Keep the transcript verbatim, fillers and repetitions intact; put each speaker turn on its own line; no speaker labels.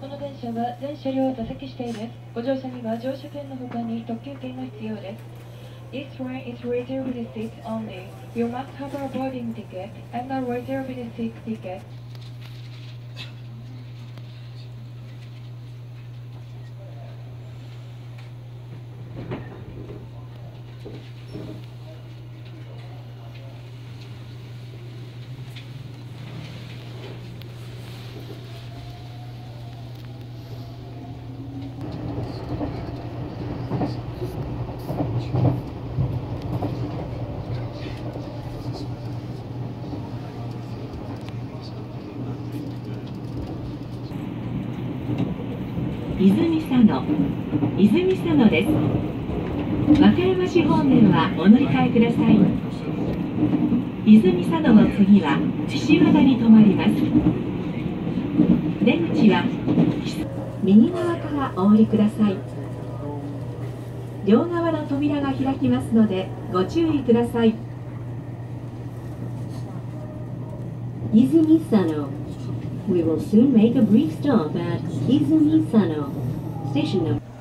この電車は全車両座席指定です。ご乗車には乗車券の他に特急券が必要です。This train is reserved seats only. You must have a boarding ticket and a reserved seat ticket.
泉佐野、泉佐野です。和歌山市方面はお乗り換えください。泉佐野の次は岸和田に停まります。出口は右側からお降りください。両側の扉が開きますのでご注意ください。
泉佐野。We will soon make a brief stop at Izumi Sano, station number